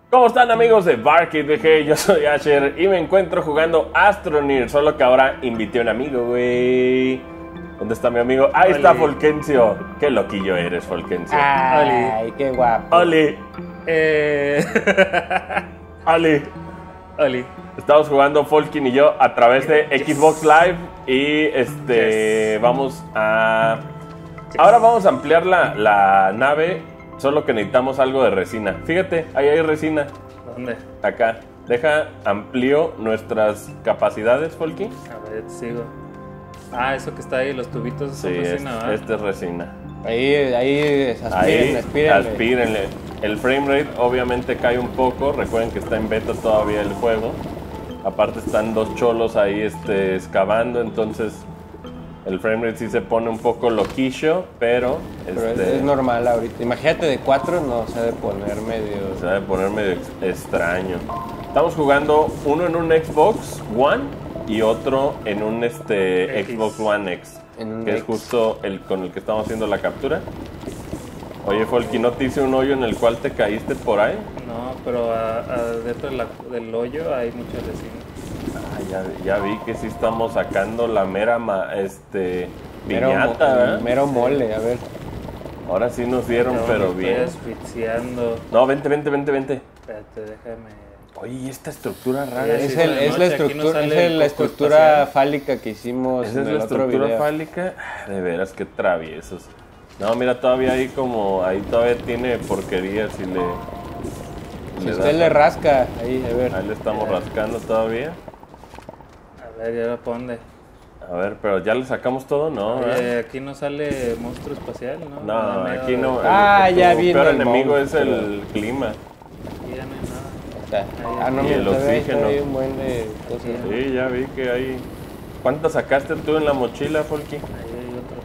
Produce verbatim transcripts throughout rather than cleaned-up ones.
¿Cómo están, amigos de Barkid B G? Yo soy Asher y me encuentro jugando Astroneer, solo que ahora invité a un amigo, güey. ¿Dónde está mi amigo? Ahí está Folkencio. Qué loquillo eres, Folkencio. Ay, Oli. Qué guapo. Oli. Eh... Oli. Oli. Estamos jugando Folkin y yo a través de yes. Xbox Live y este yes. vamos a... Yes. Ahora vamos a ampliar la, la nave, solo que necesitamos algo de resina. Fíjate, ahí hay resina. ¿Dónde? Acá. Deja, amplío nuestras capacidades, Folky. A ver, sigo. Ah, eso que está ahí, los tubitos sí, son resina, es, ¿verdad? este es resina. Ahí, ahí, aspiren, aspírenle. aspírenle. El frame rate obviamente cae un poco. Recuerden que está en beta todavía el juego. Aparte están dos cholos ahí este, excavando, entonces el frame rate sí se pone un poco loquillo, pero... pero este, es, es normal ahorita. Imagínate de cuatro, no, se debe poner medio... Se debe poner medio extraño. Estamos jugando uno en un Xbox One y otro en un este, Xbox One X, en que X. es justo el con el que estamos haciendo la captura. Oye, Folky, ¿no te hice un hoyo en el cual te caíste por ahí? No, pero a, a dentro de la, del hoyo hay mucha resina. Ah, ya, ya vi que sí estamos sacando la mera ma, este, mero piñata, mo mero mole, a ver. Ahora sí nos dieron, no, pero me bien. Estoy asfixiando. No, vente, vente, vente, vente. Espérate, déjame... Oye, ¿y esta estructura rara? Es, el, es la estructura, no es el, la estructura espacial. fálica que hicimos ¿Esa en es el la otro estructura video. fálica? De veras, qué traviesos. No, mira, todavía ahí como... Ahí todavía tiene porquerías y le... Si le usted le rasca, ahí, a ver. Ahí le estamos rascando todavía. A ver, ¿y ahora para dónde? A ver, pero ¿ya le sacamos todo? No, Oye, aquí no sale monstruo espacial, ¿no? No, no aquí no. Ah, el, ya el, vi. El peor enemigo es el clima. Aquí ya no hay nada. Está. Ah, no, y el oxígeno. Hay un buen de cosas. Sí, ya vi que hay... ¿Cuántas sacaste tú en la mochila, Folky? Ahí hay otro.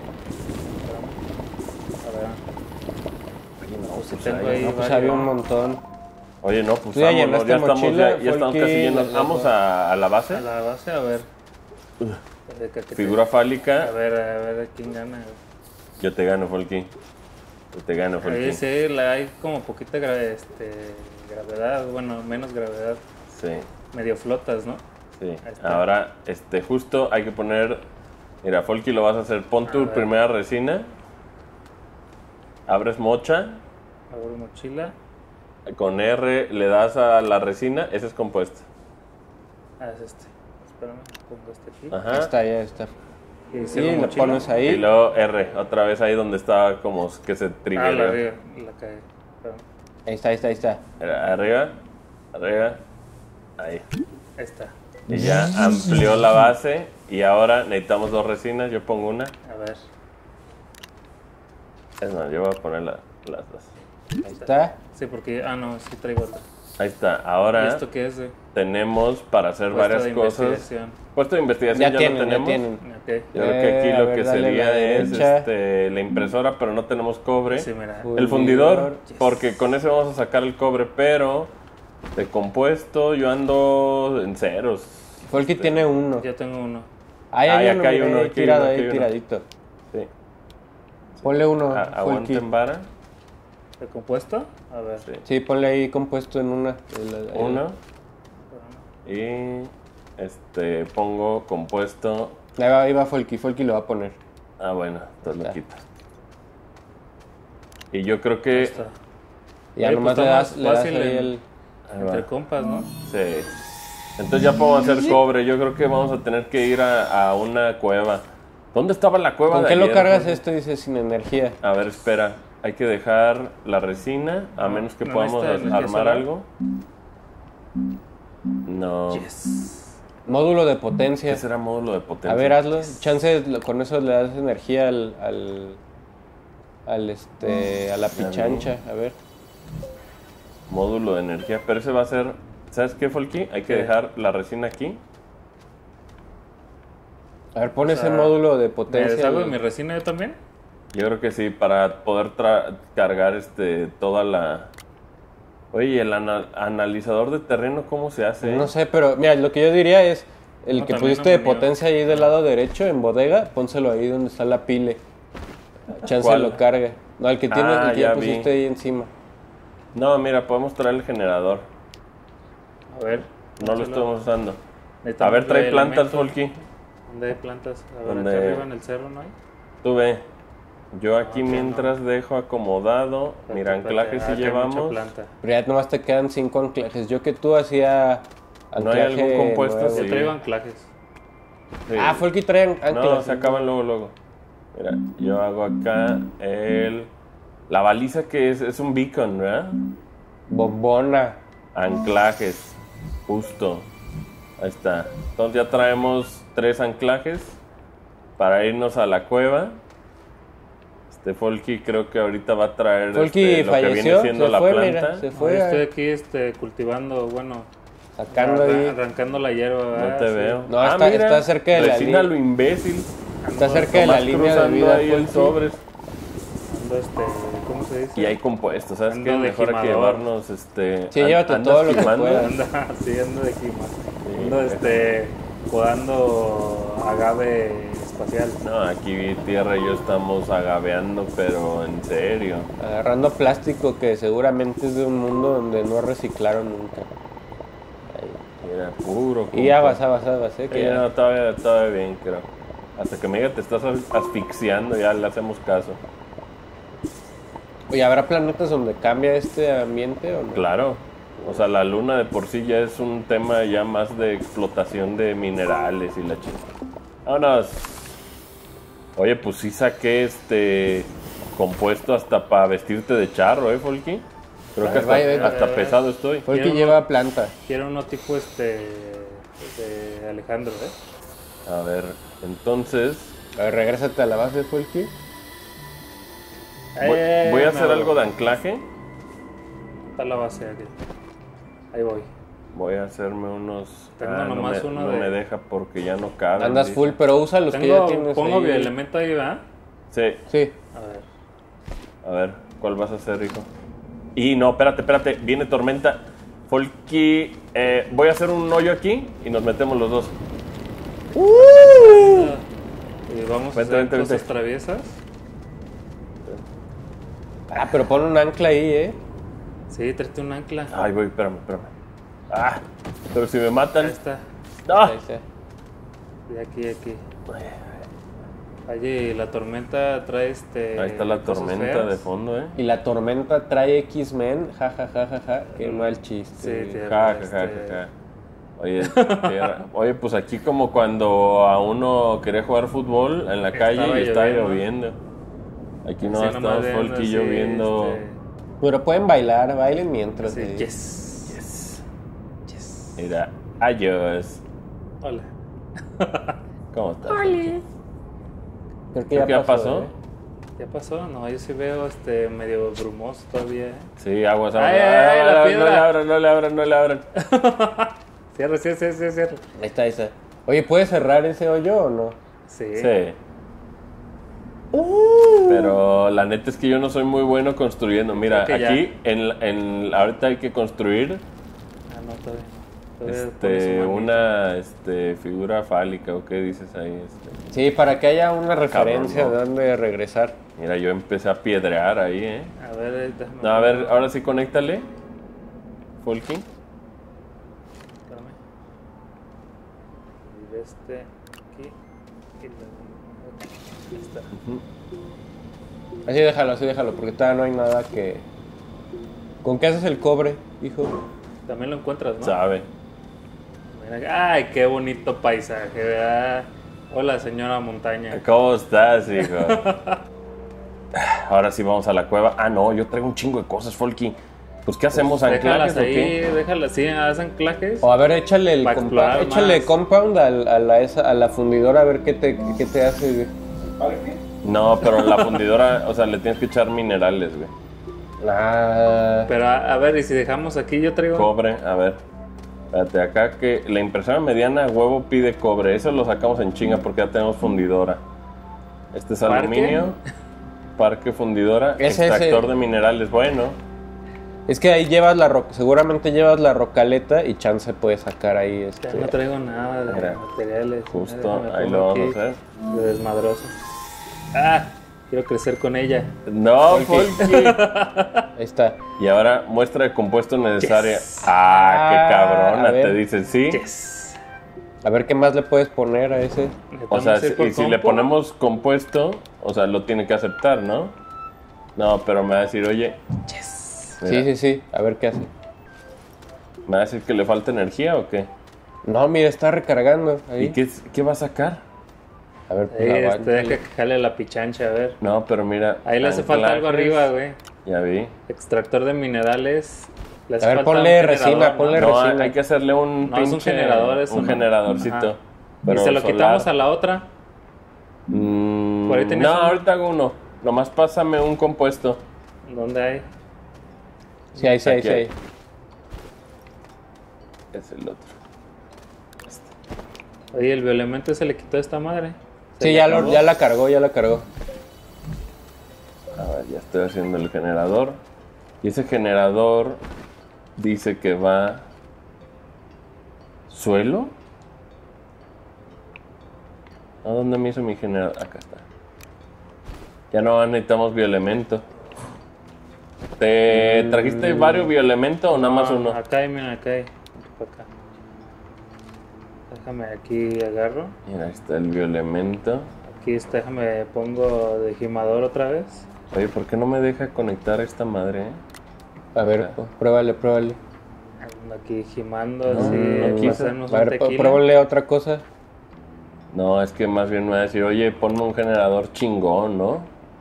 A ver. Oye, no, pues, si tengo ahí, ahí no, pues había un montón. Oye, no, pues ya, vámonos, ya estamos, mochila, ya, ya estamos casi llenos. Vamos a, a la base. A la base, a ver. Figura fálica. A ver, a ver quién gana. Yo te gano, Folky. Yo te gano, Folky. Ahí sí, la hay como poquita gra este, gravedad, bueno, menos gravedad. Sí. Medio flotas, ¿no? Sí. Ahora, este, justo hay que poner... Mira, Folky, lo vas a hacer. Pon tu primera resina. Abres mocha. Abro mochila. Con R le das a la resina. Ese es compuesto. Ah, es este. Espérame, pongo este aquí. Ajá. Está, ya está. Y, sí, lo pones ahí. Y luego R, otra vez ahí donde está como que se triguea. Ah, la arriba, la caí. Ahí está, ahí está, ahí está. Arriba, arriba, ahí. Ahí está. Y ya amplió la base y ahora necesitamos dos resinas, yo pongo una. A ver. Es más, yo voy a poner la, las dos. Ahí está. Sí, porque, ah no, sí traigo otra. Ahí está, ahora ¿Y esto qué es? Eh? tenemos para hacer Puesto varias de cosas. Puesto de investigación ya, ya tienen, lo tenemos. Ya tienen. Okay. Yo creo que aquí eh, lo ver, que sería es este, la impresora, pero no tenemos cobre. Sí, mira. El fundidor, yes. porque con ese vamos a sacar el cobre, pero de compuesto yo ando en ceros. Folky este, tiene uno. Yo tengo uno. Ahí hay hay acá hay uno, uno, ahí aquí hay tirado, uno, ahí aquí hay uno. tiradito. Sí. Ponle uno, A, aguanten vara. ¿De compuesto? A ver. Sí. Sí, ponle ahí compuesto en una. Uno. Y este pongo compuesto. Ahí va, ahí va Folky, Folky lo va a poner. Ah, bueno, entonces lo quito. Y yo creo que... Ya Oye, nomás pues le das, más le das fácil ahí en- el... Entre compas, ¿no? Sí. Entonces ya podemos hacer cobre. Yo creo que vamos a tener que ir a, a una cueva. ¿Dónde estaba la cueva ¿Con de qué lo ayer, cargas Jorge? esto? Dice sin energía. A ver, espera. Hay que dejar la resina, a No, menos que no podamos necesita energía armar solar. algo. No. Yes. Módulo de ¿Qué potencia. será módulo de potencia? A ver, hazlo. Chance, lo- con eso le das energía al... al, al este, a la pichancha. A ver. Módulo de energía, pero ese va a ser... ¿Sabes qué, Folky? Hay que ¿Qué? dejar la resina aquí. A ver, pon O ese sea, módulo de ¿Me potencia. deshago de mi resina yo también? Yo creo que sí, para poder tra- cargar este toda la... Oye, ¿y el ana- analizador de terreno cómo se hace? No sé, pero mira, lo que yo diría es... El No, que también pusiste no de me niego. potencia ahí del lado derecho, en bodega, pónselo ahí donde está la pile. Chance ¿Cuál? lo carga. No, el que tiene, Ah, el que ya ya vi. pusiste ahí encima. No, mira, podemos traer el generador. A ver. No lo échalo. estamos usando. A Necesitamos ver, trae de plantas, elementos. Folky. ¿Dónde hay plantas? A ver, ¿Dónde? acá arriba en el cerro, ¿no hay? Tú ve. Yo aquí Ok, mientras dejo acomodado. Mira, Espérate, anclajes espérate. sí Ah, que hay mucha llevamos. planta. Pero ya nomás te quedan cinco anclajes. Yo que tú hacía ¿No hay anclaje algún compuesto? nuevo. Yo Sí. traigo anclajes. Sí. Ah, fue el que trae anclajes. No, se acaban luego, luego. Mira, yo hago acá el... La baliza que es, es un beacon, ¿verdad? Bombona. Anclajes, justo. Ahí está. Entonces ya traemos tres anclajes para irnos a la cueva. Este Folky creo que ahorita va a traer Folky este, lo que viene falleció, siendo se la fue, planta. mira, se No, fue. yo estoy aquí este, cultivando, bueno, Sacando arran- ahí. arrancando la hierba. No ¿verdad? te Sí. veo. No, está- está cerca de la resina li- lo imbécil. Está cerca de la Nomás línea de cruzando vida. ahí el Folky. sobres. Ando, este, ¿cómo se dice? Y hay compuestos, ¿sabes Ando qué? de Mejor hay que gimador. llevarnos este. Sí, an- llévate ¿andas todo lo que quimando? puedas. Anda, sí, ando de quima. Sí, Ando, este, podando agave espacial. No, aquí Tierra y yo estamos agaveando, pero en serio. Agarrando plástico que seguramente es de un mundo donde no reciclaron nunca. Era puro. Y ya compa. vas, vas, vas, eh, Sí, que ya- no, todavía, todavía bien, creo. Hasta que me diga te estás as- asfixiando, ya le hacemos caso. Oye, ¿habrá planetas donde cambia este ambiente o no? Claro. O sea, la luna de por sí ya es un tema ya más de explotación de minerales y la chica. Vámonos. Oye, pues sí saqué este compuesto hasta para vestirte de charro, ¿eh, Folky? Creo A que ver, hasta, vaya, vaya. hasta pesado estoy. Fue el que Quiero- lleva planta. Quiero uno tipo este de Alejandro, ¿eh? A ver, entonces A ver, regrésate a la base, Fulky. voy, Eh, voy a me hacer hago. algo de anclaje. Está la base aquí. Ahí voy. Voy a hacerme unos... Tengo Ah, no nomás me, uno no de- me deja porque ya no cabe. Andas full, pero usa los que ya Tengo, tienes pongo ahí. mi elemento ahí, ¿verdad? Sí. Sí. A ver. A ver, ¿cuál vas a hacer, hijo? Y no, espérate, espérate, viene tormenta. Folky, eh, voy a hacer un hoyo aquí y nos metemos los dos. Y vamos a Vente, hacer vente, cosas vente. traviesas. Ah, pero pon un ancla ahí, ¿eh? Sí, tráete un ancla. Ay, voy, espérame, espérame. Ah, pero si me Ahí matan. está. ¡Ah! Ahí está. De aquí, aquí. Oye, la tormenta trae este. Ahí está la cosas tormenta feas. de fondo, ¿eh? Y la tormenta trae X-Men, ja, ja, ja, ja, ja. Qué mal chiste. Sí, tío. Ja, ja, este- ja, ja, ja. Oye, tierra- oye, pues aquí como cuando a uno quería jugar fútbol en la calle Estaba y estaba lloviendo. lloviendo. Aquí no Sí, estamos nomás viendo Folky y así, yo viendo. este, Pero pueden bailar, bailen mientras. así, eh. yes. Yes. Yes. Mira, adiós. Hola. ¿Cómo estás? Creo que Creo ya que ya pasó. pasó. ¿eh? ¿Ya pasó? No, yo sí veo este medio brumoso todavía. ¿eh? Sí, aguas, aguas. Ay, ay, ay, la no piedra. le abran, no le abran, no le abran. Cierra, cierra, cierra, cierra, cierra. Ahí está, ahí está. Oye, ¿puedes cerrar ese hoyo o no? Sí. Sí. Pero la neta es que yo no soy muy bueno construyendo. Mira, Creo que aquí en, la- en ahorita hay que construir Ah, no, todavía no. Todavía pones este, un manito. una este, figura fálica o qué dices ahí. Este. Sí, para que haya una referencia ¿no? de dónde regresar. Mira, yo empecé a piedrear ahí, ¿eh? A ver, eh, déjame. No, a ver, ahora sí conéctale. Folky. Espérame. Y de este aquí. Y luego aquí. Ahí está. Así déjalo, así déjalo, porque todavía no hay nada que... ¿Con qué haces el cobre, hijo? También lo encuentras, ¿no? Sabe. Mira, ay, qué bonito paisaje, ¿verdad? Hola, señora montaña. ¿Cómo estás, hijo? Ahora sí vamos a la cueva. Ah, no, yo traigo un chingo de cosas, Folky. Pues, ¿qué hacemos? Déjalas ¿Anclajes o ahí, qué? déjalas, sí, haz anclajes. O a ver, échale el Pa' compa- explorar échale más. compound al- a, la, esa, a la fundidora a ver qué te, qué te hace, güey. No, pero en la fundidora, o sea, le tienes que echar minerales, güey. Ah, Pero a, a ver, y si dejamos aquí, yo traigo. Cobre, a ver. Espérate, acá que la impresora mediana huevo pide cobre. Eso lo sacamos en chinga porque ya tenemos fundidora. Este es ¿Parque? aluminio. Parque fundidora. Ese, extractor ese. de minerales. Bueno, es que ahí llevas la roca, seguramente llevas la rocaleta y chance puedes sacar ahí Ya este... no traigo nada de Mira, materiales. justo Déjame ahí pongo lo vamos aquí a hacer. De desmadroso. Ah, Quiero crecer con ella. No, Folky. Folky. Ahí está. Y ahora muestra de compuesto necesaria. Yes. Ah, qué Ah, cabrona, a ver. te dice, ¿sí? Yes. A ver qué más le puedes poner a ese. O sea, Necesitamos si, ir por y si le compo. ponemos compuesto, o sea, lo tiene que aceptar, ¿no? No, pero me va a decir, oye, Yes. mira, Sí, sí, sí. A ver qué hace. ¿me va a decir que le falta energía o qué? No, mira, está recargando ahí. ¿Y qué, qué va a sacar? A ver, pues Ahí, este, aguántale. deja que jale la pichancha, a ver. No, pero mira. Ahí le hace falta algo anclajes. arriba, güey. Ya vi. Extractor de minerales. Le hace A ver, falta ponle un resina, generador, ponle ¿no? No, hay, resina. hay que hacerle un No, es un pinche- generador eso, un ¿no? generadorcito. Ajá. Pero y se lo solar. quitamos a la otra. Mm, Por ahí tenías no, uno. ahorita hago uno. Nomás pásame un compuesto. ¿Dónde hay? Sí, ahí sí, ahí Aquí sí. hay. ahí. Es el otro. Oye, el bioelemento se le quitó a esta madre. ¿Se Sí, le ya, lo, acabó? ya la cargó, ya la cargó. A ver, ya estoy haciendo el generador. Y ese generador dice que va... ¿Suelo? ¿A dónde me hizo mi generador? Acá está. Ya no necesitamos bioelemento. ¿Te trajiste varios bioelementos o nada más No, uno? Acá hay, mira, acá hay. Por acá. Déjame aquí agarro. Mira, ahí está el bioelemento. Aquí está, déjame pongo de gimador otra vez. Oye, ¿por qué no me deja conectar esta madre? eh? A ver, Acá. pues, pruébale, pruébale. Ando aquí gimando No, así. no para quiso. hacernos A un ver, tequila. pruébale otra cosa. No, es que más bien me va a decir, oye, ponme un generador chingón, ¿no?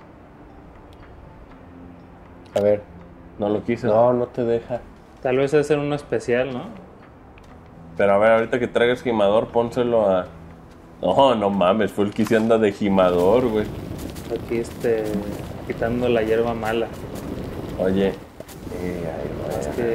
A ver. No lo quiso. No, no te deja. Tal vez hacer uno especial, ¿no? Pero a ver, ahorita que traigas gimador, pónselo a... No, no mames, fue el que se anda de gimador, güey. Aquí este quitando la hierba mala. Oye. Eh, ay, Es güey. que,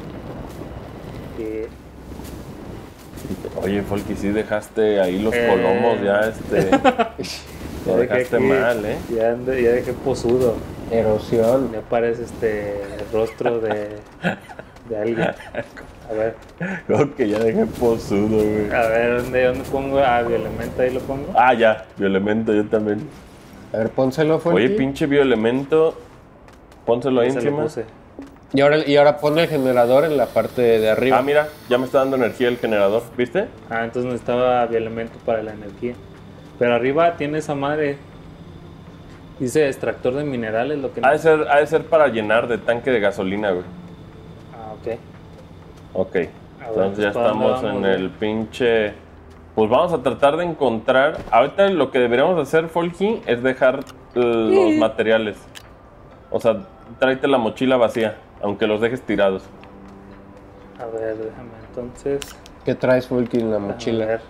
que- Oye, Folky, sí dejaste ahí los Eh. colomos ya, este... Lo ya dejé dejaste aquí- mal, ¿eh? Ya, ande- ya dejé posudo. Erosión. Me aparece este rostro de, de alguien. A ver, Creo que ya dejé posudo, güey. a ver, ¿dónde, dónde pongo? Ah, bioelemento, ahí lo pongo. Ah, ya, bioelemento, yo también. A ver, pónselo, fue. Oye, pinche bioelemento, pónselo ahí Ya se lo encima. puse. Y ahora, y ahora pon el generador en la parte de arriba. Ah, mira, ya me está dando energía el generador, ¿viste? Ah, entonces necesitaba bioelemento para la energía. Pero arriba tiene esa madre. Dice extractor de minerales, lo que Ha de ser, ha de ser para llenar de tanque de gasolina, güey. Ah, ok. Ok, A ver, entonces ya ¿para dónde estamos vamos, en güey? el pinche... Pues vamos a tratar de encontrar... Ahorita lo que deberíamos hacer, Folky, es dejar eh, los materiales. O sea, tráete la mochila vacía, aunque los dejes tirados. A ver, déjame entonces. ¿Qué traes, Fulky, en la A mochila? ver,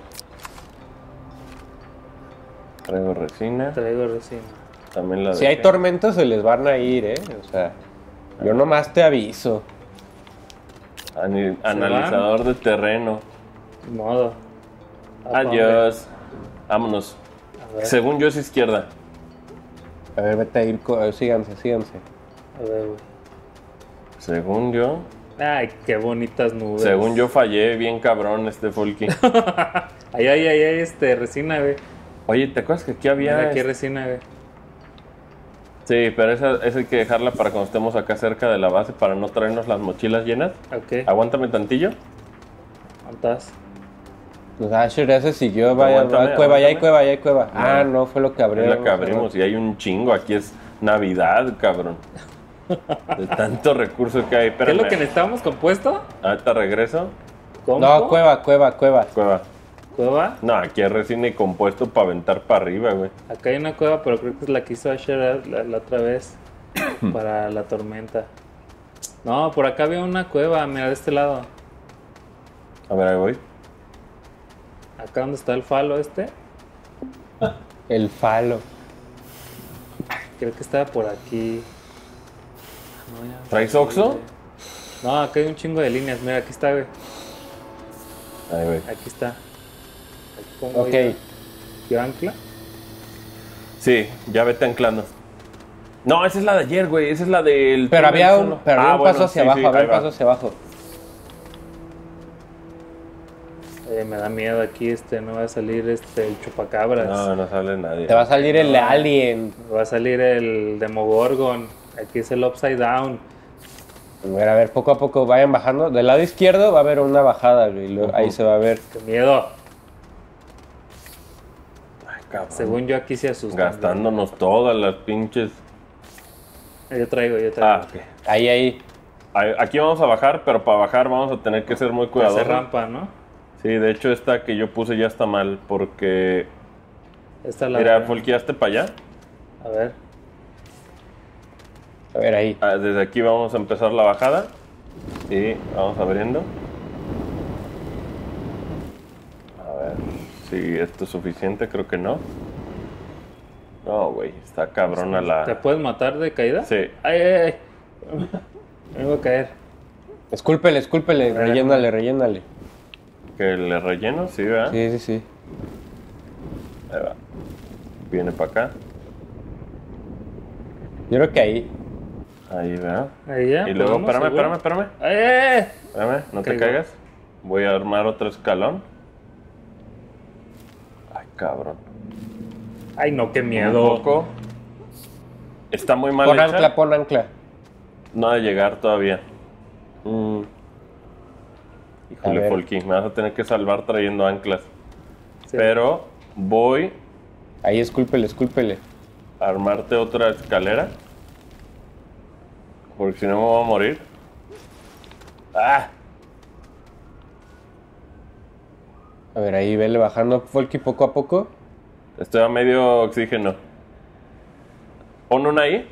Traigo resina, traigo resina. también la Si hay dejé. tormentas, se les van a ir, ¿eh? O sea, yo nomás te aviso. Ani- Analizador de terreno. Ni modo. ¿A Adiós. Vámonos. dónde? A ver, Según yo es izquierda. A ver, vete a ir. co- eh, Síganse, síganse. a ver, güey. Según yo. Ay, qué bonitas nubes. Según yo fallé bien cabrón este Folky. Ahí, ahí, ahí, ahí, este, resina, güey. Oye, ¿te acuerdas que aquí había... Mira, aquí este- resina, güey. Sí, pero esa, esa hay que dejarla para cuando estemos acá cerca de la base para no traernos las mochilas llenas. Ok, Aguántame tantillo. ¿cuántas? Pues Asher ya se siguió. Vaya, Aguántame, va, cueva, ya hay aguántame. cueva, ya hay cueva. No. Ah, no, fue lo que Es abrimos. la que abrimos y hay un chingo. Aquí es Navidad, cabrón. De tanto recurso que hay. ¿Qué es lo que Espérame. necesitamos? ¿Compuesto? Ahorita regreso. ¿Compo? No, cueva, cueva, cueva. Cueva. ¿Cueva? No, aquí hay resina y compuesto para aventar para arriba, güey. Acá hay una cueva, pero creo que es la que hizo Asher la, la otra vez. Para la tormenta. No, por acá había una cueva, mira, de este lado. A ver, ahí voy. Acá donde está el falo este. El falo. Creo que estaba por aquí. No, ya- ¿Traes Oxxo? No, acá hay un chingo de líneas. Mira, aquí está, güey. Ahí voy. Aquí está. Aquí pongo Ok. yo- yo ancla. Sí, ya vete anclando. No, esa es la de ayer, güey. Esa es la del... Pero túnel había un, solo. pero había Ah, un bueno, paso hacia sí, abajo, sí, había ahí un va. paso hacia abajo. Eh, me da miedo aquí, este, no va a salir este, el chupacabras. No, no sale nadie. Te va a salir el alien. Va a salir el Demogorgon. Aquí es el Upside Down. A ver, a ver, poco a poco vayan bajando. Del lado izquierdo va a haber una bajada, güey. Luego, Ujú. ahí se va a ver. ¡Qué miedo! Ay, cabrón. Según yo aquí se asustan. Gastándonos todas las pinches. Yo traigo, yo traigo. Ah, ok. Ahí, ahí. Ahí- Aquí vamos a bajar, pero para bajar vamos a tener que ser muy Hace cuidadosos. rampa, ¿no? Sí, de hecho esta que yo puse ya está mal porque... Esta es la Mira, de- volteaste para allá. A ver. A ver, ahí. Ah, desde aquí vamos a empezar la bajada. Y vamos abriendo. A ver si esto es suficiente, creo que no. No, güey, está cabrona ¿Te la... puedes matar de caída? Sí. ¡Ay, ay, ay! Me voy a caer. Escúlpele, escúlpele. ver. Rellénale, rellénale. Que le relleno, sí, ¿verdad? Sí, sí, sí. Ahí va. Viene para acá. Yo creo que ahí. Ahí, ¿verdad? Ahí ya. Y luego, ¿podemos, espérame, seguro? espérame, espérame. ¡Ay, ay, ay! Espérame, no te Caigo. caigas. Voy a armar otro escalón. Ay, cabrón. Ay, no, qué Un miedo. poco. Está muy mal Pon hecha. ancla, pon ancla. No ha de llegar todavía. Mm. A Híjole, ver. Folky, me vas a tener que salvar trayendo anclas. Sí. Pero voy Ahí, escúlpele, escúlpele. a armarte otra escalera. Porque si no me voy a morir. ¡Ah! A ver, ahí, vele bajando, Folky, poco a poco. Estoy a medio oxígeno. Pon una ahí.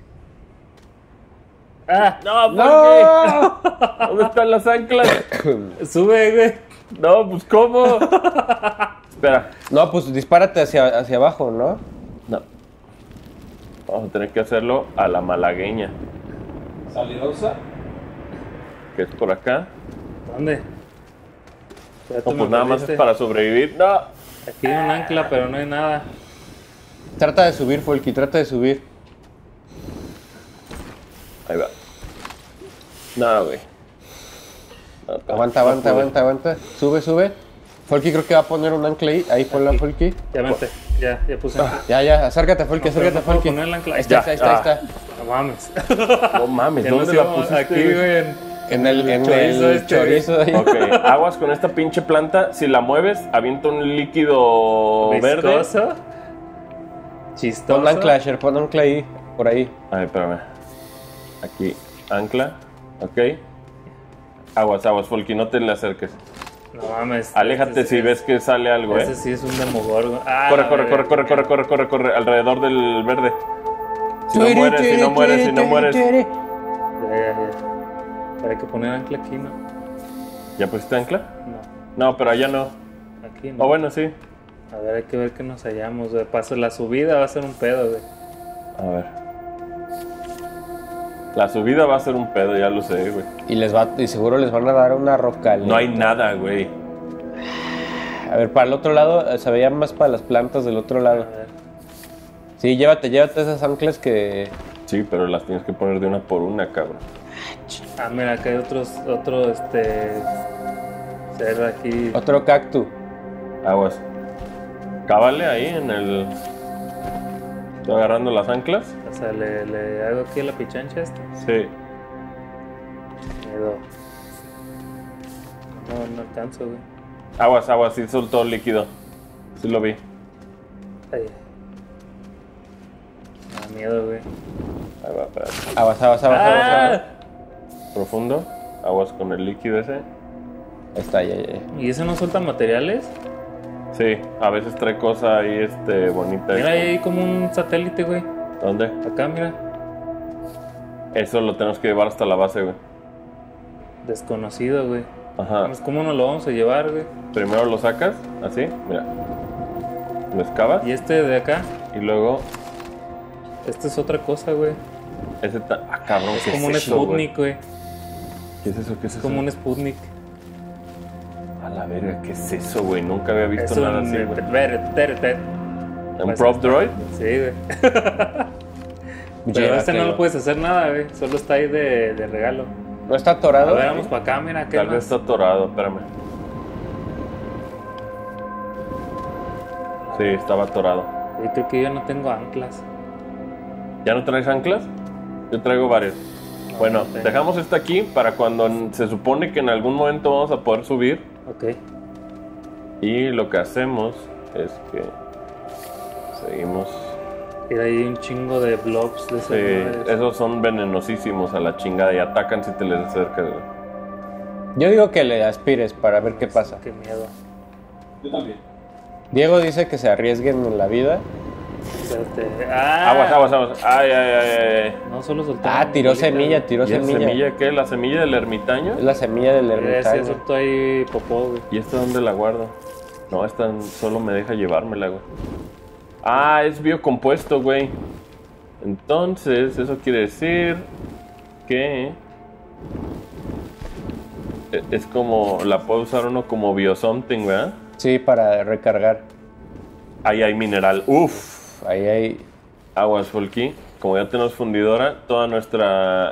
¡Ah! ¡No, ¡No! Folky! ¿Dónde están las anclas? ¡Sube, güey! No, pues ¿cómo? Espera. No, pues dispárate hacia, hacia abajo, ¿no? No. Vamos a tener que hacerlo a la malagueña. Salidosa. Que es por acá. ¿Dónde? Ya No, tú pues me nada más perdiste. es para sobrevivir. ¡No! Aquí hay un ancla, pero no hay nada. Trata de subir, Folky, trata de subir. Ahí va. No, güey. No, espera. Aguanta, No aguanta, pude. aguanta, aguanta. Sube, sube. Folky creo que va a poner un ancla ahí. Ahí ponla, Folky. Ya vente. Ya, ya puse ancla. Ya, ya, acércate, Folky, No, pero acércate, no puedo Folky. poner el ancla. Ahí está, Ya. ahí está, ahí Ah. está. No mames. No mames, Que ¿dónde no la se- pusiste? Aquí, güey. en- En el, en chorizo el este. chorizo ahí. Ok, aguas con esta pinche planta. Si la mueves, avienta un líquido verde. Viscoso. Chistoso. Pon ancla, Asher, pon ancla ahí, por ahí. Ay, espérame. Aquí, ancla. Ok. Aguas, aguas, Folky, no te le acerques. No mames. Aléjate Ese si sí ves que sale algo, es- Ese eh. sí es un demogorgon. Ah, Corre, la corre, verga. corre, corre, corre, corre, corre, corre, alrededor del verde. Si no mueres, si no mueres, si no mueres. Ya, ya, ya. Pero hay que poner ancla aquí, ¿no? ¿Ya pusiste ancla? No. No, pero allá no. Aquí no. O bueno, sí. A ver, hay que ver que nos hallamos, güey. Paso, la subida va a ser un pedo, güey. A ver. La subida va a ser un pedo, ya lo sé, güey. Y les va, y seguro les van a dar una roca. No hay nada, güey. A ver, para el otro lado, eh, se veía más para las plantas del otro A lado. ver. Sí, llévate, llévate esas anclas que... Sí, pero las tienes que poner de una por una, cabrón. Ah, mira, acá hay otros, otro, este... Ser aquí. Otro cactus. Aguas. Cávale ahí en el... Estoy agarrando las anclas. O sea, le, le hago aquí a la pichancha esta. Sí. Miedo. No, no alcanzo, güey. Aguas, aguas, sí soltó líquido. Sí lo vi. Ay. Me da miedo, güey. Ahí va, espérate. Aguas, aguas, aguas, aguas, aguas. ¡Ah! Profundo. Aguas con el líquido ese. Ahí está, ya, ya, ya. ¿Y eso no suelta materiales? Sí, a veces trae cosa ahí este, bonita. Mira, ahí hay como un satélite, güey. ¿Dónde? Acá, mira. Eso lo tenemos que llevar hasta la base, güey. Desconocido, güey. Ajá. Pues, ¿cómo nos lo vamos a llevar, güey? Primero lo sacas, así, mira. Lo excavas Y este de acá, y luego esta es otra cosa, güey. ese ta... Ah, cabrón, Es ¿qué como un eso, güey? Sputnik, güey. ¿Qué es eso? ¿Qué es Es eso? como un Sputnik. A la verga, ¿qué es eso, güey? Nunca había visto Es nada un... así, güey. ver, ter, ter. ¿Un Pues prop está. droid? Sí, güey. Pero este no lo puedes hacer nada, güey. Solo está ahí de, de regalo. ¿No está A atorado? ver, vamos para acá, mira. ¿qué Tal más? vez está atorado, espérame. Sí, estaba atorado. Yo creo que yo no tengo anclas. ¿Ya no traes anclas? Yo traigo varias. Bueno, no tengo. dejamos esta aquí para cuando n- se supone que en algún momento vamos a poder subir. Ok. Y lo que hacemos es que seguimos. Y hay un chingo de blobs de esas Sí, madres. esos son venenosísimos a la chingada y atacan si te les acercas, güey. Yo digo que le aspires para ver qué pasa. Qué miedo. Yo también. Diego dice que se arriesguen en la vida. Espérate. Ah, Aguas, aguas, aguas. Ay, ay, ay, ay. No, solo soltaron. Ah, tiró bolitas, semilla, güey. tiró ¿Y esa semilla. semilla qué? ¿La semilla del ermitaño? Es la semilla del Mira, sí, ermitaño. soltó ahí popó, güey. ¿Y esta dónde la guardo? No, esta solo me deja llevármela, güey. Ah, es biocompuesto, güey. Entonces, eso quiere decir que e- es como, la puede usar uno como biosomething, ¿verdad? Sí, para recargar. Ahí hay mineral. Uf, Ahí hay. aguas, Folky. Como ya tenemos fundidora, toda nuestra... A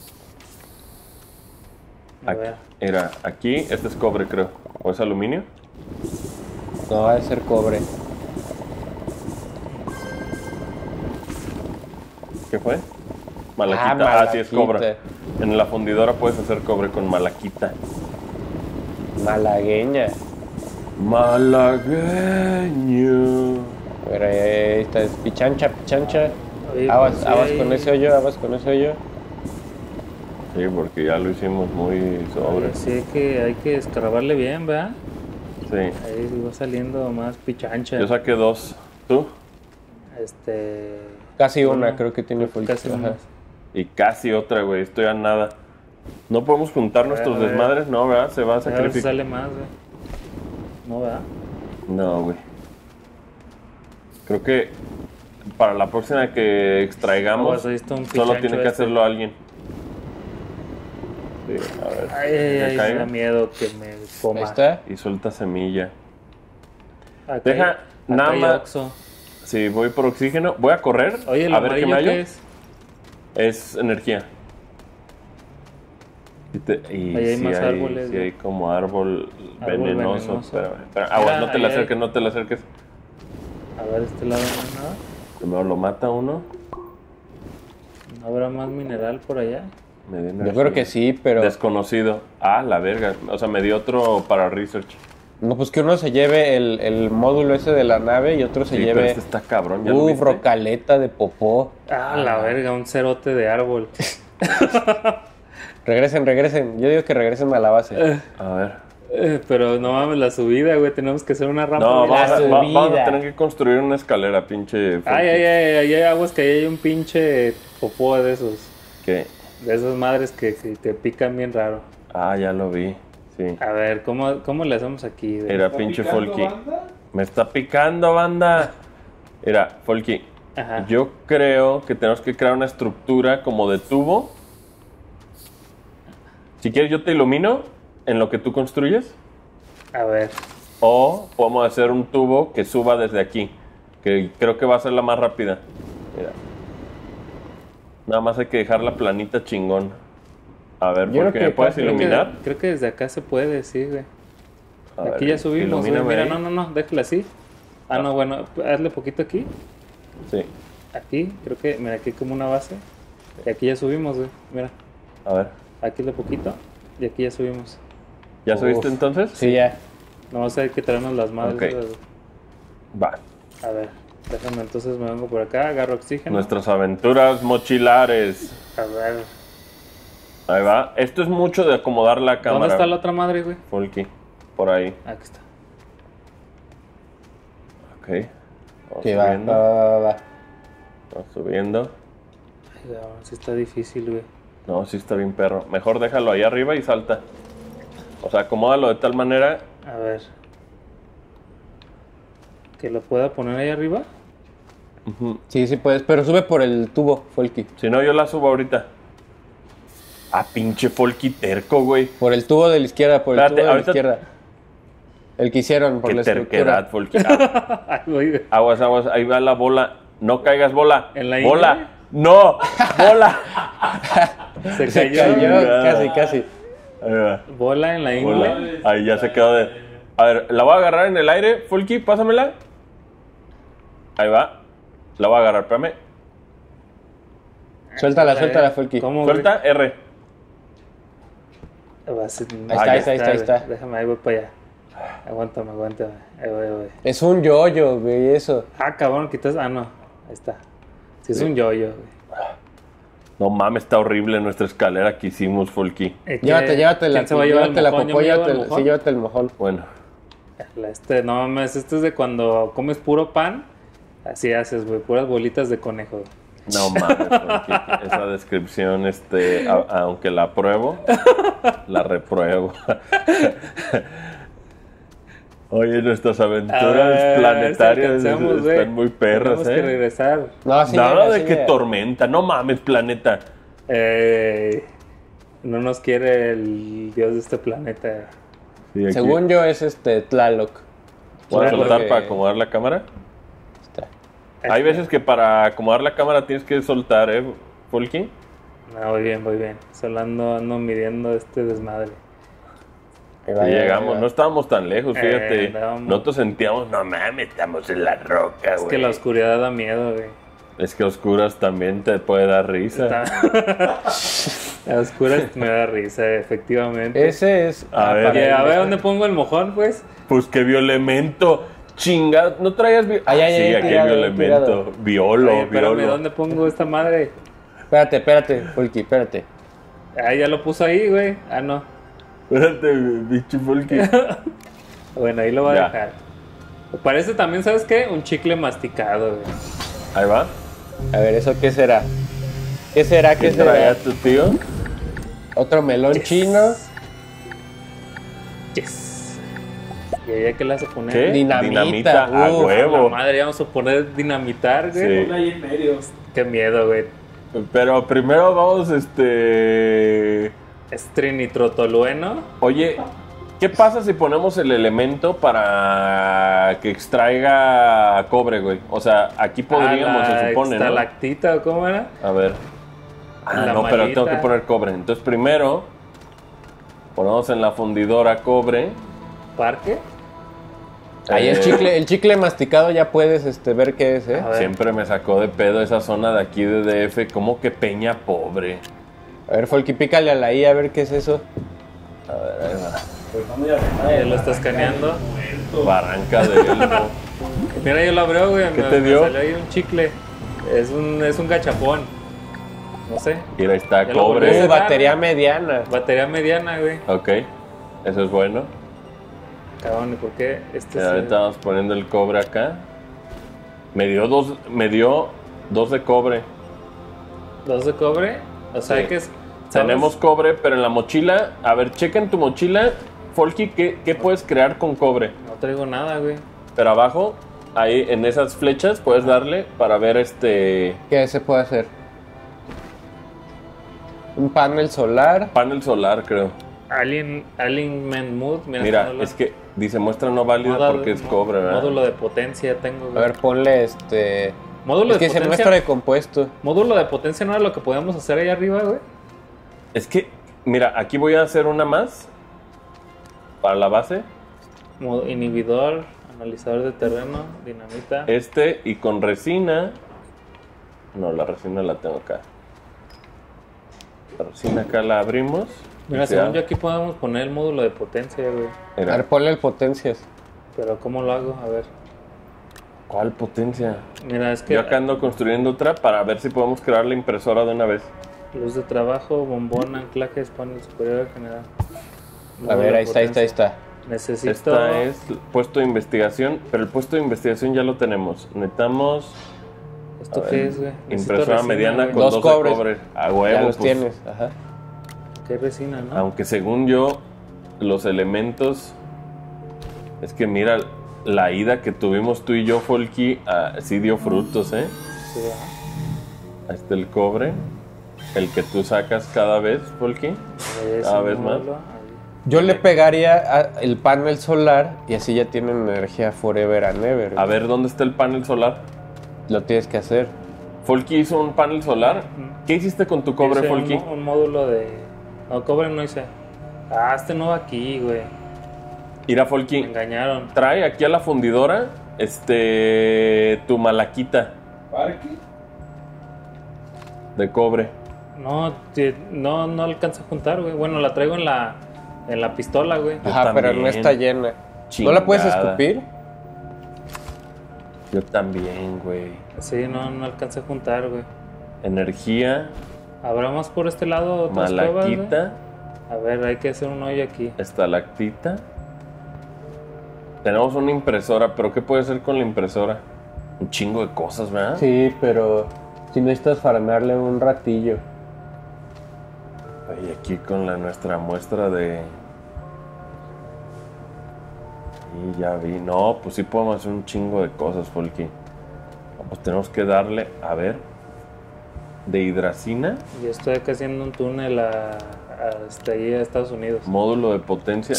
Aquí, ver. era aquí, este es cobre, creo. ¿O es aluminio? No, va a ser cobre. ¿Qué fue? Malaquita. Ah, Ah, sí, es malaquita. cobre. En la fundidora puedes hacer cobre con malaquita. Malagueña. Malagueño. Pero ahí, ahí está. Pichancha, pichancha. Oye, Aguas, pues, sí, aguas ahí- con ese hoyo, aguas con ese hoyo. Sí, porque ya lo hicimos muy sobre. Oye, sí, hay que, hay que escarbarle bien, ¿verdad? Sí. Ahí va saliendo más pichancha. Yo saqué dos. ¿Tú? Este. Casi una, Bueno, creo que tiene full. Casi una. Ajá. Y casi otra, güey. Estoy a nada. ¿No podemos juntar nuestros a ver. desmadres? No, ¿verdad? Se va a A ver si sacrificar. sale más, güey. No, ¿verdad? No, güey. Creo que para la próxima que extraigamos, Aguas, ahí está un solo pichancho tiene que este. hacerlo alguien. Sí, a ver. Ay, ay, que ay, me caiga. da miedo que me coma. Ahí está. Y suelta semilla. Acá Deja, hay- acá nada hay más- Oxxo. Sí, voy por oxígeno. Voy a correr. Oye, ¿el a ver qué me amarillo hallo. qué es? Es energía. Y, te- y Ahí hay sí más hay, árboles, sí güey. hay como árbol, Árbol venenoso. venenoso. Espérame, espérame. Aguas, Mira, no te ahí le hay- acerques, no te le acerques. A ver, este lado no hay nada. Primero lo mata uno. ¿No habrá más mineral por allá? Me dio Yo energía. creo que sí, pero. Desconocido. Ah, la verga. O sea, me dio otro para research. No, pues que uno se lleve el, el módulo ese de la nave y otro se Sí, pero lleve. este está cabrón. ¿Ya lo Uh, viste? brocaleta de popó. Ah, la verga, un cerote de árbol. Regresen, regresen. Yo digo que regresen a la base. A ver. Eh, pero no mames, la subida, güey. Tenemos que hacer una rampa. No, bien. vamos a, La va- vamos a subida. tener que construir una escalera, pinche. Ay, Funky. ay, ay, ay, ay, aguas que ahí hay un pinche popó de esos. ¿Qué? De esas madres que, que, que pican bien raro. Ah, ya lo vi. Sí. A ver, ¿cómo, cómo le hacemos aquí? güey? Era ¿Está pinche picando, Folky. banda? Me está picando, banda. Era, Folky. Ajá. Yo creo que tenemos que crear una estructura como de tubo. Si quieres, yo te ilumino en lo que tú construyes. A ver. O podemos hacer un tubo que suba desde aquí. Que creo que va a ser la más rápida. Mira. Nada más hay que dejar la planita chingón. A ver, Yo ¿por creo qué que me puedes creo Creo que, iluminar? creo que desde acá se puede, sí, güey. A Aquí ver, ya subimos, güey. ilumíname Mira, ahí. no, no, no, déjala así. Ah, Ah. no, bueno, hazle poquito aquí. Sí. Aquí, creo que, mira, aquí como una base. Y aquí ya subimos, güey. Mira, A ver. aquí le poquito. Y aquí ya subimos. ¿Ya Uf. subiste entonces? Sí, ya. Nomás hay que traernos las madres. Ok. esas, güey. Va. A ver, déjame entonces me vengo por acá, agarro oxígeno. Nuestras aventuras mochilares. A ver, Ahí va. Esto es mucho de acomodar la cámara. ¿dónde está la otra madre, güey? Folky. Por ahí. Aquí está. Ok. Vamos Que va, va, subiendo. va, va, va. Vamos subiendo. Ay, cabrón, sí está difícil, güey. No, sí está bien perro. Mejor déjalo ahí arriba y salta. O sea, acomódalo de tal manera. A ver. ¿Que lo pueda poner ahí arriba? Ujú. Sí, sí puedes, pero sube por el tubo, Folky. Si no, yo la subo ahorita. Ah, pinche Folky terco, güey. Por el tubo de la izquierda, por el Espérate, tubo de la ahorita- izquierda. El que hicieron por Qué la terquedad, estructura. Folky. Ah, Ay, güey. aguas, aguas. Ahí va la bola. No caigas, bola. ¿En la bola. ingle? No, bola. Se Se cayó. cayó, Chingada. casi, casi. Ahí va. Bola en la Bola. ingle. Ahí ya se quedó de. A ver, la voy a agarrar en el aire. Folky, pásamela. Ahí va. La voy a agarrar, espérame. Suéltala, Eh, suéltala, Folky. ¿Cómo, güey? Suelta, R. Va a ser- Ahí está, ahí está, ahí está, ahí está. Déjame, ahí voy para allá. Aguántame, aguántame. Ahí voy, ahí voy. Es un yoyo, güey, eso. Ah, cabrón, quitas. Ah, no. Ahí está. Sí, es un yoyo, güey. No mames, está horrible nuestra escalera que hicimos, Folky. Eh, Llévate, ¿qué- llévate la, ¿Quién se va a llevar el llévate la mojón? ¿Yo popó, me llevo llévate el el- mojón? sí, llévate el mojón. Bueno, Este, no mames, esto es de cuando comes puro pan. Así haces, güey, puras bolitas de conejo. no mames, Folky. Esa descripción, este, a- aunque la apruebo, la repruebo. Oye, nuestras aventuras A ver, planetarias si alcanzamos, güey. están muy perras, Tenemos que ¿eh? regresar. No, sí, Nada llega, de sí que llega. tormenta, no mames, planeta. Eh, no nos quiere el dios de este planeta. Sí, aquí. Según yo es este Tlaloc. ¿Voy a Sí, soltar porque- para acomodar la cámara? Está. Hay veces que para acomodar la cámara tienes que soltar, ¿eh, Folky? No, voy bien, voy bien. Solo ando, ando midiendo este desmadre. Ahí Y va, ahí va, llegamos, ahí va. no estábamos tan lejos, Eh, fíjate. andábamos. Nosotros sentíamos, no mames, estamos en la roca, Es güey. que la oscuridad da miedo, güey. Es que oscuras también te puede dar risa. Está- La oscuridad me da risa, efectivamente. Ese es. A ah, ver. para Oye, el- a ver, ¿dónde pongo el mojón, pues? Pues que violemento. Chinga, ¿no traías vi- Ay, ay, sí, ay, aquí hay tirado, violemento. tirado. Violo, Oye, espérame, violo. ¿dónde pongo esta madre? Espérate, espérate, Folky, espérate. Ah, ya lo puso ahí, güey. Ah, no. Espérate, bicho Folky. Bueno, ahí lo voy a Ya. dejar. Parece también, ¿sabes qué? Un chicle masticado, güey. Ahí va. A ver, ¿eso qué será? ¿Qué será? ¿Qué ¿Qué traía será? tu tío? ¿Otro melón Yes. chino? Yes. ¿Y ella qué le vas a poner? ¿Qué? Dinamita. a Uf, huevo. La madre, vamos a poner dinamitar, güey. Sí. Ahí en medio. Qué miedo, güey. Pero primero vamos, este... Es trinitrotolueno. Oye, ¿qué pasa si ponemos el elemento para que extraiga cobre, güey? O sea, aquí podríamos, Ah, la se supone, ¿no? estalactita, ¿o cómo era? A ver. Ah, La no, pero mallita. tengo que poner cobre. Entonces primero ponemos en la fundidora cobre. ¿Parque? Ahí Eh, el chicle, el chicle masticado ya puedes este, ver qué es, ¿eh? A ver. Siempre me sacó de pedo esa zona de aquí de D F. ¿Cómo que Peña Pobre? A ver, Folky, pícale a la I a ver qué es eso. A ver, ahí va. Pues no me llama. Ahí lo está escaneando. Barranca de Elmo. Mira, yo lo abrió, güey. ¿Qué me- te me dio? salió ahí un chicle. Es un, es un gachapón. No sé. Mira, ahí está Ya lo volví a Uh, cobre. cerrar. batería mediana. Batería mediana, güey. Ok, eso es bueno. Cabrón, ¿y por qué? Este Y es ahorita vamos poniendo el cobre acá. Me dio dos, me dio dos de cobre. dos de cobre. O sea Sí. que es. ¿sabes? Tenemos cobre, pero en la mochila. A ver, checa en tu mochila, Folky, ¿qué, qué puedes crear con cobre? No traigo nada, güey. Pero abajo, ahí en esas flechas, puedes darle para ver este ¿Qué se puede hacer? Un panel solar. panel solar, creo. Alien, Alignment Mood. Mira, Mira, módulo- es que dice muestra no válida módulo- porque es cobre, ¿verdad? Módulo de potencia tengo, A güey. ver, ponle este. Módulo Es de que se potencia. muestra de compuesto. Módulo de potencia no era lo que podíamos hacer ahí arriba, güey. Es que, mira, aquí voy a hacer una más para la base. Mo- Inhibidor, analizador de terreno, dinamita. Este y con resina. No, la resina la tengo acá. La resina acá la abrimos. Mira, Y se según yo abre. aquí podemos poner el módulo de potencia, güey. A Mira, ver, ponle el potencias. Pero ¿cómo lo hago? A ver. ¿cuál potencia? Mira, es que Yo acá ando construyendo otra para ver si podemos crear la impresora de una vez. luz de trabajo, bombón, anclajes, panel superior general. A Módulo ver, de ahí está, ahí está, ahí potencia. está. Necesito. Esta es el puesto de investigación, pero el puesto de investigación ya lo tenemos. Necesitamos ¿Esto a ver, qué es, güey? Necesito impresora resina, mediana güey. con Dos dos, cobres. de cobre. A Ya huevo, los pues. tienes. Ajá. ¿Qué resina, no? Aunque según yo, los elementos. Es que mira, la ida que tuvimos tú y yo, Folky, ah, sí dio frutos, ¿eh? Sí, ¿ah? Ahí está el cobre. El que tú sacas cada vez, Folky. Ahí es Cada un vez más. módulo, ahí. Yo le pegaría a- el panel solar y así ya tienen energía forever and ever. A ver, ¿dónde está el panel solar? Lo tienes que hacer. Folky hizo un panel solar. ¿Qué hiciste con tu cobre, Hice un Folky? mo- Un, módulo de. No, cobre no hice. Ah, este no va aquí, güey. Mira, Me Folky, engañaron. trae aquí a la fundidora este, tu malaquita Parque. de cobre. No, ti- no, no alcanza a juntar, güey. Bueno, la traigo en la, en la pistola, güey. Yo Ajá, pero no también. está llena. ¿No la puedes Chingada. escupir? Yo también, güey. Sí, no, no alcanza a juntar, güey. Energía, ¿Habrá más por este lado otras cuevas, güey? malaquita, A ver, hay que hacer un hoyo aquí. estalactita. Tenemos una impresora, pero ¿qué puede hacer con la impresora? Un chingo de cosas, ¿verdad? Sí, pero si necesitas farmearle un ratillo. Y aquí con la nuestra muestra de... Y ya vi. No, pues sí podemos hacer un chingo de cosas, Folky. Pues tenemos que darle, a ver, de hidracina, Yo estoy acá haciendo un túnel a, a- hasta ahí a Estados Unidos. módulo de potencia.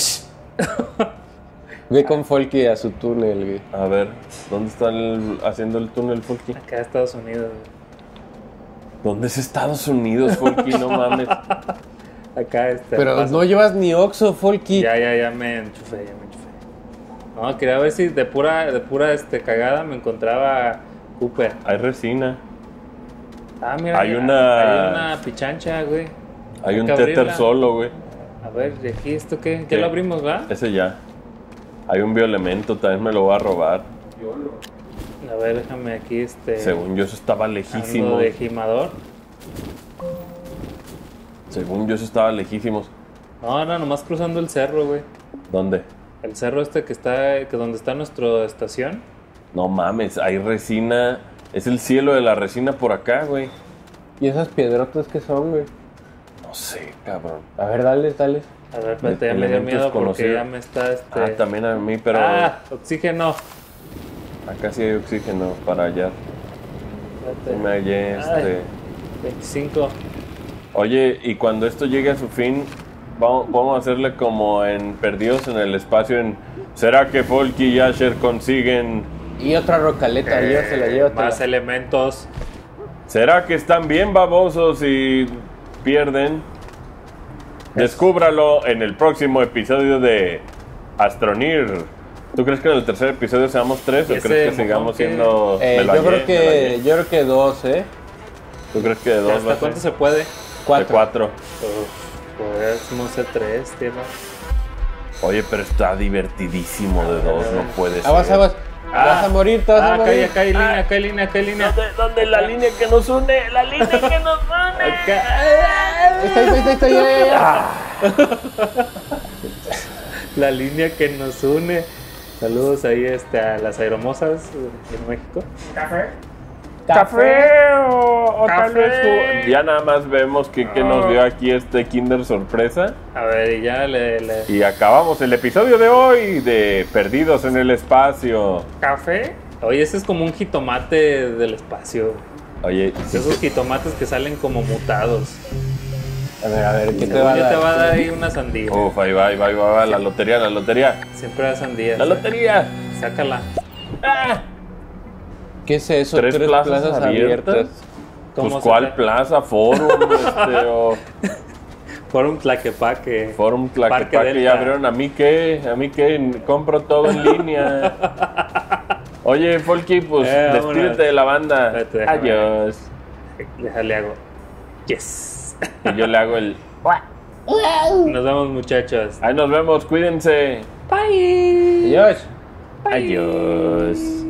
Ve con Folky a su túnel, güey. A ver, ¿dónde está el- haciendo el túnel, Folky? Acá a Estados Unidos, güey. ¿Dónde es Estados Unidos, Folky? No mames. Acá este. Pero paso. no llevas ni Oxxo, Folky. Ya, ya, ya me enchufé, ya me enchufé. No, quería ver si de pura, de pura este, cagada me encontraba Cooper. Hay resina. Ah, mira, Hay hay una- hay una pichancha, güey. Hay un que tether abrirla. solo, güey. A ver, ¿y aquí esto qué? ¿Qué? ¿Ya lo abrimos, va? Ese ya. Hay un bioelemento, también me lo va a robar. A ver, déjame aquí este. Según yo, eso estaba algo lejísimo. de gimador. Según yo, eso estaba lejísimos. No, era nomás cruzando el cerro, güey. ¿Dónde? El cerro este que está, que donde está nuestra estación. No mames, hay resina. Es el cielo de la resina por acá, güey. ¿Y esas piedrotas que son, güey? No sé, cabrón. A ver, dale, dale. A ver, espérate, ya me dio Elemento miedo porque desconocido. ya me está este. Ah, también a mí, pero Ah, oxígeno. acá sí hay oxígeno para allá. Espérate. Sí me hallé, este... veinticinco. Oye, y cuando esto llegue a su fin, vamos, vamos a hacerle como en Perdidos en el Espacio, en... ¿Será que Folky y Asher consiguen? Y otra rocaleta, llévatela, llévatela. Más elementos. ¿Será que están bien babosos y pierden? Descúbralo en el próximo episodio de Astronir. ¿Tú crees que en el tercer episodio seamos tres o Ese crees que mojón sigamos que- siendo... Eh, me lo yo, hallé, creo me lo que, hallé? yo creo que dos, ¿eh? ¿Tú crees que de dos va ¿Hasta a cuánto ser? se puede? De Cuatro. cuatro. Uf, podemos ser tres, tío. Oye, pero está divertidísimo de dos, no puede ser. Aguas, aguas. Ah, vas a morir, te vas Ah, a acá morir. hay, acá hay línea, acá hay línea, acá hay línea. ¿Dónde, dónde la línea que nos une? La línea que nos une. Acá. Ahí está, ahí está, ahí está, ya, ya, ya. La línea que nos une. Saludos ahí este, a las aeromosas de México. Café o, o tal Café. vez jugo- ya nada más vemos que, que nos dio aquí este Kinder sorpresa A ver, y ya le, le- y acabamos el episodio de hoy de Perdidos en el Espacio. ¿Café? Oye, ese es como un jitomate del espacio. Oye, sí, Esos sí, jitomates que salen como mutados. A ver, a ver, ¿qué te Según va a yo te dar? va a dar ahí una sandía. uf, ahí va, ahí va, ahí va, va, la lotería, la lotería, Siempre da sandía. la lotería. Sácala. ¡Ah! ¿Qué es eso? Tres plazas abiertas. ¿Cómo Pues se cuál llama? plaza, Forum, este, o Forum Tlaquepaque. Forum Parque Tlaquepaque Delta. ya abrieron. A mí qué, a mí qué, compro todo en línea. Oye, Folky, pues Eh, vámonos. despídete de la banda. Espérate, déjame. Adiós. Déjale hago. Yes. Y yo le hago el. Nos vemos, muchachos. Ahí nos vemos, cuídense. Bye. Adiós. Adiós.